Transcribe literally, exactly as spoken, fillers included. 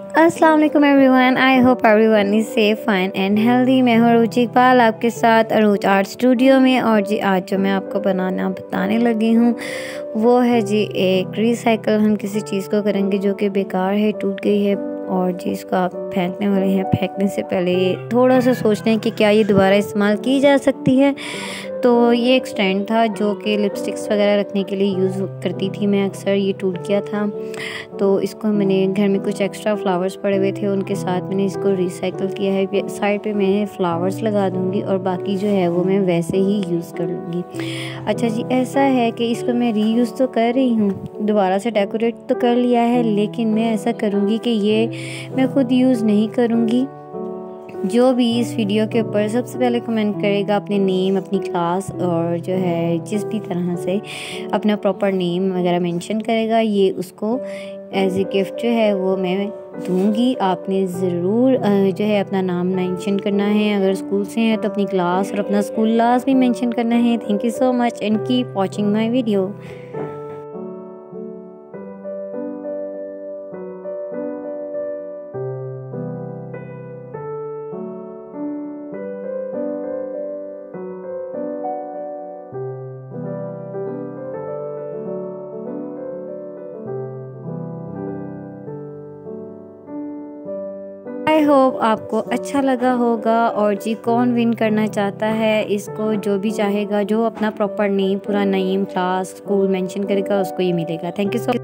अस्सलाम वालेकुम everyone, I hope everyone is safe fine and healthy. मैं हूँ रुचि इकबाल आपके साथ अरूज आर्ट स्टूडियो में। और जी आज जो मैं आपको बनाना बताने लगी हूँ वो है जी एक रिसाइकल। हम किसी चीज़ को करेंगे जो कि बेकार है, टूट गई है और जी इसको आप फेंकने वाले हैं। फेंकने से पहले ये थोड़ा सा सोचते हैं कि क्या ये दोबारा इस्तेमाल की जा सकती है। तो ये एक स्टैंड था जो कि लिपस्टिक्स वगैरह रखने के लिए यूज़ करती थी मैं अक्सर। ये टूट गया था तो इसको मैंने घर में कुछ एक्स्ट्रा फ्लावर्स पड़े हुए थे, उनके साथ मैंने इसको रिसाइकल किया है। साइड पे मैं फ्लावर्स लगा दूंगी और बाकी जो है वो मैं वैसे ही यूज़ कर लूँगी। अच्छा जी, ऐसा है कि इसको मैं रीयूज़ तो कर रही हूँ, दोबारा से डेकोरेट तो कर लिया है, लेकिन मैं ऐसा करूँगी कि ये मैं खुद यूज़ नहीं करूँगी। जो भी इस वीडियो के ऊपर सबसे पहले कमेंट करेगा अपने नेम, अपनी क्लास और जो है जिस भी तरह से अपना प्रॉपर नेम वगैरह मेंशन करेगा, ये उसको एज ए गिफ्ट जो है वो मैं दूंगी। आपने ज़रूर जो है अपना नाम मेंशन करना है। अगर स्कूल से हैं तो अपनी क्लास और अपना स्कूल क्लास भी मेंशन करना है। Thank you so much and keep watching my video. I hope आपको अच्छा लगा होगा। और जी कौन विन करना चाहता है इसको, जो भी चाहेगा, जो अपना प्रॉपर नेम, पूरा नेम, क्लास, स्कूल मेंशन करेगा, उसको ये मिलेगा। Thank you so